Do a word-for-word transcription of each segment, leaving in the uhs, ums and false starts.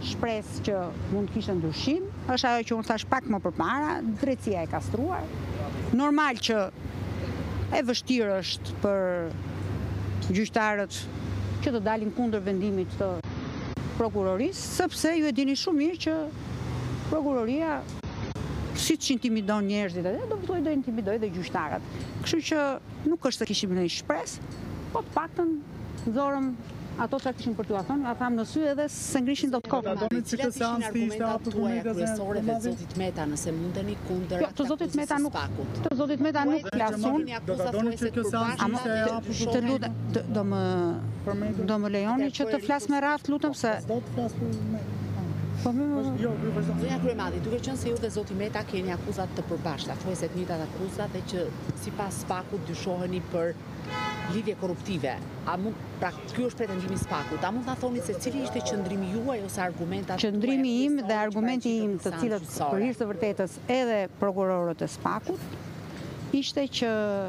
shpresë që mund të kishte ndryshim, është ajo që unë thash pak më përpara, drejtësia e kastruar. Normal që e vështirë është për gjyqtarët që të dalin kundër vendimit të prokurorisë, sepse ju e dini shumë mirë që prokuroria si që intimidon njerëzit edhe, do vëtoj do intimidoj dhe gjyqtarët. Kështu që nuk është të kishim në shpresë, po të paktën zorëm ato që kishim për t'u a thonë, a thamë në sy edhe se ngrishin do të kokë. Cilat ishin argumentat tuaja kryesore dhe zotit Meta nëse mundeni kundër të zotit Meta nuk të zotit Meta nuk flasun. Do ta doni që kjo seancë ishte e hapur të lutem do më do më lejoni që të flas me radhë, lutem se do të flas për Meta. Zonja Kryemadhi, duke qenë se ju dhe zoti Meta keni akuzat të përbashkëta, thuajse të njëjtat akuzat dhe që sipas Spakut dyshoheni për lidhje korruptive. A mund, pra ky është pretendimi i Spakut. A mund ta thoni se cili ishte qëndrimi juaj ose argumentat? Qëndrimi im dhe argumenti im, të cilët për hir të vërtetës edhe prokurorët e Spakut ishte që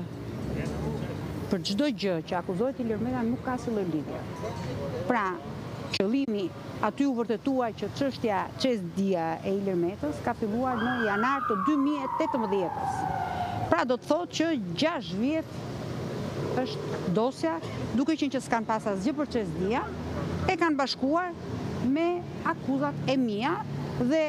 për çdo gjë që akuzohet Ilir Meta nuk ka asnjë lidhje. Pra, qëllimi aty u vërtetua që çështja Çesdia e Ilir Metës ka filluar në janar të dy mijë e tetëmbëdhjetës. Pra do të thotë që gjashtë vjet është dosja, duke qenë që s'kan pas asgjë për Çesdia, e kanë bashkuar me akuzat e mia dhe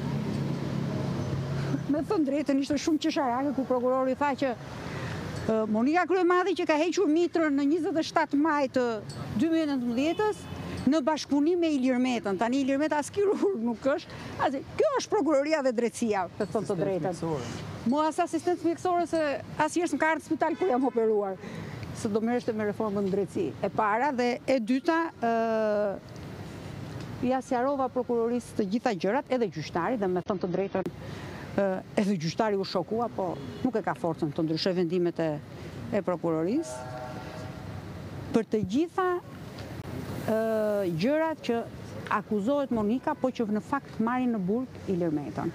me thënë drejtën ishte shumë qesharake ku prokurori tha që Monika Kryemadhi që ka hequr mitrën në njëzet e shtatë maj të dy mijë e nëntëmbëdhjetës në bashkëpunim me Ilir Metën. Tani Ilir Meta as kirurg nuk është. Asi, kjo është prokuroria dhe drejtësia, të thonë të drejtën. Mua as asistencë mjekësore se asnjëherë s'm ka ardhur në spital kur jam operuar. Se do merreshte me reformën drejtësi. E para dhe e dyta, ë ja sqarova prokurorisë të gjitha gjërat, edhe gjyqtarit, dhe me thënë të drejtën, edhe gjyqtari u shokua, po nuk e ka forcën të ndryshoj vendimet e, e prokurorisë. Për të gjitha uh, gjërat që akuzohet Monika, po që në fakt marrin në burg Ilir Metën.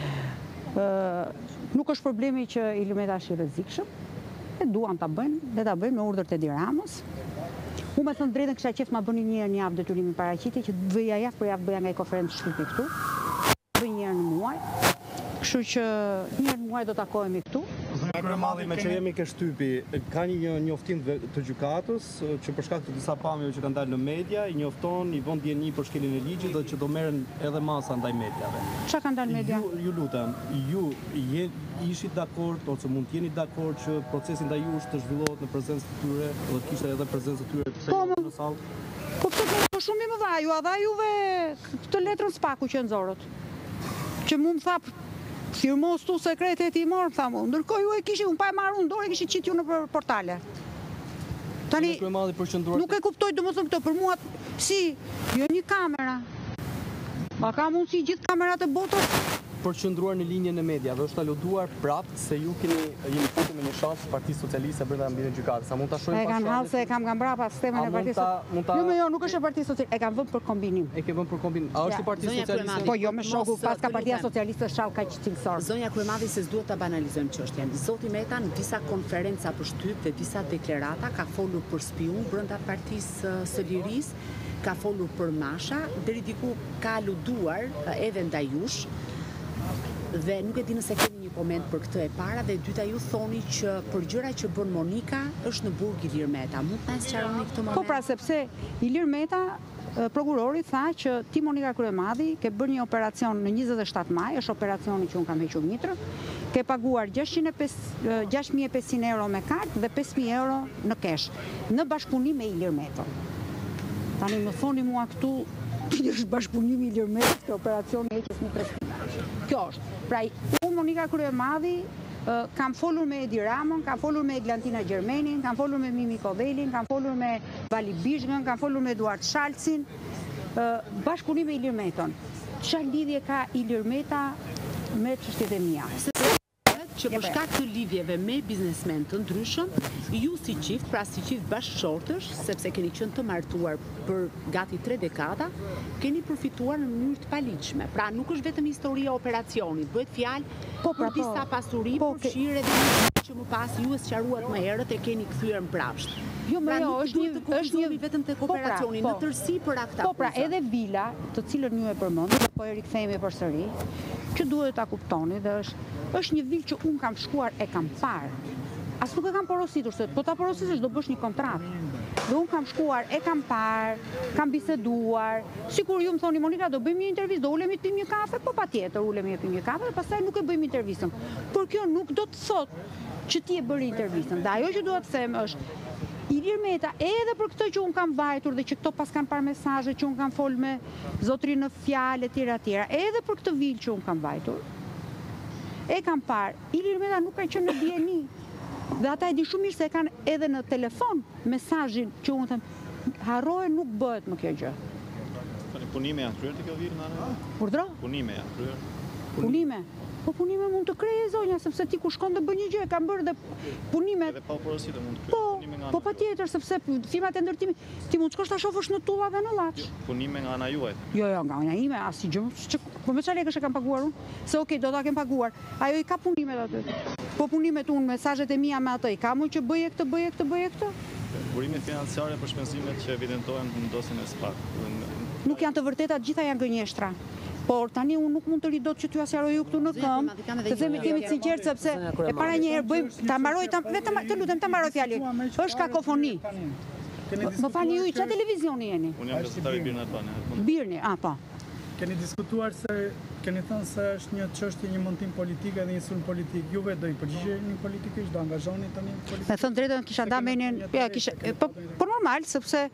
Uh, nuk është problemi që Ilir Meta është i rrezikshëm, e duan ta bëjnë, dhe ta bëjnë me urdhër të Edi Ramës. Unë me thënë drejtën kisha qef ma bëni një herë një javë detyrimin paraqitje, që të bëja javë për javë bëja nga i konferencë shtypi këtu. Bëj një herë në muaj. Kështu që një herë në muaj do takohemi këtu. Zonja Kryemadhi, me që jemi ke shtypi, ka një njoftim të gjykatës që për shkak të disa pamjeve që kanë dalë në media, i njofton, i vën dieni për shkeljen e ligjit dhe që do merren edhe masa ndaj mediave. Çka kanë dalë media? Ju, ju lutem, ju je, ishit dakord ose mund të jeni dakord që procesi ndaj jush të zhvillohet në prezencë të tyre, do të kishte edhe prezencë të tyre të sejtë në sallë? Po këtë po shumë më dha ju, a dha juve këtë letrën Spaku që nxorët. Që mu më tha firmos tu sekretet i morë, tha mu. Ndërkohë ju e kishi, unë pa e marrë unë dorë, e kishi qitë ju në portale. Tani, nuk e kuptoj dhe më thëmë këto, për mua, si, jo një kamera. A ka mundësi gjithë kamerat e botës? Përqendruar në linjën e mediave, është aluduar prapë se ju keni jeni futur me një shans Partisë Socialiste brenda ambientit gjykatës. A mund ta shohim pas? E kanë hallë se e kam nga mbrapa sistemin e Partisë Socialiste. Jo, jo, nuk është e Partisë Socialiste, e kanë vënë për kombinim. E ke vënë për kombinim. A është i Partisë Socialiste? Po jo, me shoku, pas ka Partia Socialiste shall kaq cilësor. Zonja Kryemadhi, se s'duhet ta banalizojmë çështjen. Zoti Meta në disa konferenca për shtyp dhe disa deklarata ka folur për spiun brenda Partisë së Lirisë, ka folur për masha, deri diku ka aluduar edhe ndaj jush. Dhe nuk e di nëse keni një koment për këtë e para dhe e dyta ju thoni që për gjëra që bën Monika është në burg Ilir Meta. Mund të na sqaroni këtë moment? Po pra, sepse Ilir Meta, prokurori tha që ti Monika Kryemadhi ke bërë një operacion në njëzet e shtatë maj, është operacioni që unë kam hequr mitrën, ke paguar gjashtë mijë e pesëqind euro me kartë dhe pesë mijë euro në kesh, në bashkëpunim me Ilir Metën. Tani më thoni mua këtu, është bashkëpunimi Ilir Metës të operacioni heqjes mitrës. Kjo është. Pra, unë Monika Kryemadhi kam folur me Edi Ramën, kam folur me Eglantina Gjermenin, kam folur me Mimi Kodhelin, kam folur me Vali Bizhgën, kam folur me Eduard Shalcin, bashkëpunim me Ilir Metën. Çfarë lidhje ka Ilir Meta me çështjet e mia? Që për shkak të lidhjeve me biznesmen të ndryshëm, ju si çift, pra si çift bashkëshortësh, sepse keni qenë të martuar për gati tre dekada, keni përfituar në mënyrë të paligjshme. Pra nuk është vetëm historia e operacionit, bëhet fjalë po, për po, disa pasuri, po, përfshirë edhe që më pas ju e sqaruat më herët e keni kthyer mbrapsht. Jo, më jo, është një është një vetëm tek operacioni, në tërësi për akta. Po pra, edhe vila, të cilën ju e përmendni, po e rikthehemi përsëri, që duhet ta kuptoni dhe është është një vilë që un kam shkuar e kam parë. As nuk e kam porositur, se po ta porositësh do bësh një kontratë. Dhe un kam shkuar, e kam parë, kam biseduar. Sikur ju më thoni Monika, do bëjmë një intervistë, do ulemi të pim një kafe, po patjetër ulemi të pim një kafe dhe pastaj nuk e bëjmë intervistën. Por kjo nuk do të thotë që ti e bëri intervistën. Dhe ajo që dua të them është Ilir Meta, edhe për këtë që unë kam vajtur dhe që këto pas kanë parë mesazhe që unë kam folë me zotrin në fjalë e tjera tjera, edhe për këtë vilë që unë kam vajtur, e kam parë, Ilir Meta nuk ka qenë në dieni. Dhe ata e di shumë mirë se e kanë edhe në telefon mesazhin që unë them, harroje nuk bëhet më kjo gjë. Punime janë kryer të kjo vilë, nana? Urdhro? Punime janë kryer. Punime? Po punime mund të krejë zonja, sepse ti ku shkon të bën një gjë, kam bërë dhe punimet. Edhe pa porositë mund të kryer. Po, po patjetër, sepse firmat e ndërtimit, ti mund të shkosh ta shohësh në Tulla dhe në Llaç. Punime nga ana juaj. Jo, jo, nga ana ime, asnjë gjë. Po me çfarë lekësh e kam paguar unë? Se okay, do ta kem paguar. Ajo i ka punimet aty. Po punimet unë, mesazhet e mia me atë i kam unë që bëje këtë, bëje këtë, bëje këtë. Burimet financiare për shpenzimet që evidentohen në dosjen e SPAK. Nuk janë të vërteta, gjitha janë gënjeshtra. Por tani unë nuk mund të ridot që t'ju asjaroj ju këtu në këmbë, të themi të jemi të sinqertë sepse e para një herë bëjmë ta mbaroj ta vetëm të lutem ta mbaroj fjalën. Është kakofoni. Më falni ju, çfarë televizioni jeni? Unë jam gazetari i Birni Albani. Birni, ah po. Keni diskutuar se keni thënë se është një çështje, një montim politik edhe një sulm politik. Ju vetë do i përgjigjeni politikisht, do angazhoni tani politik? Me thënë drejtën kisha nda menin, ja kisha po po normal sepse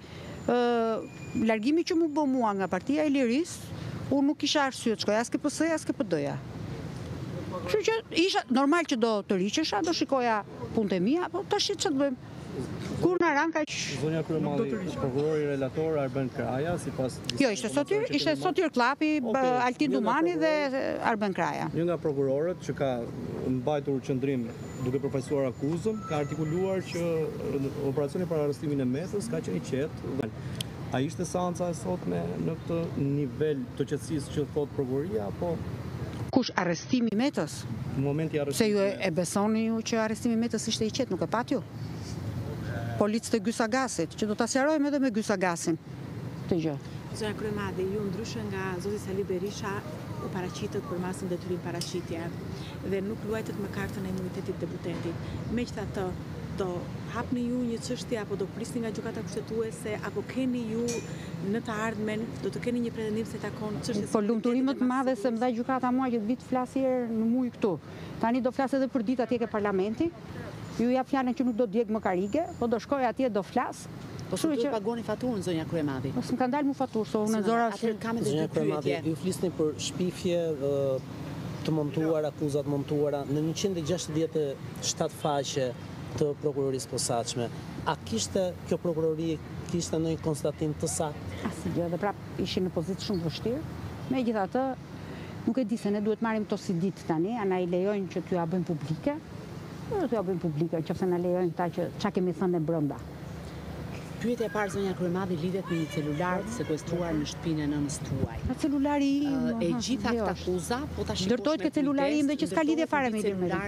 ë largimi që më bë mua nga Partia e Lirisë, unë nuk kisha arsye të shkoja as ke P S-ja, as ke P D-ja. Kështu që isha normal që do të riqesha, do shikoja punët e mia, po tash ç'të bëjmë? Kur na ran kaq Zonja Kryemalli, prokurori relator Arben Kraja, sipas Jo, ishte Sotyr, ishte Sotyr Klapi, Altin Dumani dhe Arben Kraja. Një nga prokurorët që ka mbajtur qendrim duke përfaqësuar akuzën, ka artikuluar që operacioni për arrestimin e Metës ka qenë i qetë. A ishte seanca e sotme në këtë nivel të qetësisë që thot prokuroria, apo kush arrestimi i Metës? Në momenti i Se arrestimit? ju e, e besoni ju që arrestimi i Metës ishte i qetë, nuk e pat ju? Policë të Gysagasit, që do ta sqarojmë edhe me Gysagasin. Këtë gjë. Zonja Kryemadhe, ju ndryshe nga zoti Sali Berisha u paraqitët për masën detyrim paraqitje dhe nuk luajtët me kartën e imunitetit debutentit. Megjithatë, do hapni ju një çështje apo do prisni nga gjykata kushtetuese apo keni ju në të ardhmen do të keni një pretendim se takon çështjes. Po lumturi më të madhe se më dha gjykata mua që të vit flas herë në muj këtu. Tani do flas edhe për ditë atje ke parlamenti. Ju jap fjalën që nuk do djeg më karige, po do shkoj atje do flas. Po së duhet pagoni faturën, zonja Kryemadhi. Po s'm ka dalë mu faturë, so unë zora. Atëherë kam edhe dy pyetje. Ju flisni për shpifje të montuara, akuzat montuara në njëqind e gjashtëdhjetë e shtatë faqe të prokurorisë posaçme. A kishte kjo prokurori kishte ndonjë konstatim të saktë? Asgjë, dhe prap ishin në pozitë shumë vështirë. Megjithatë, nuk e di se ne duhet marrim to si ditë tani, a na i lejojnë që t'ju ja bëjmë publike? Do t'ju ja bëjmë publike, nëse na lejojnë ta që çka kemi thënë ne brenda. Pyetja e parë, zonja Kryemadhi, lidhet me një celular sekuestruar në shtëpinë e nënës tuaj. A celulari im? E gjitha këta akuza, po ta shikosh. Ndërtohet ke celulari im dhe që s'ka lidhje fare me Ilir Metën.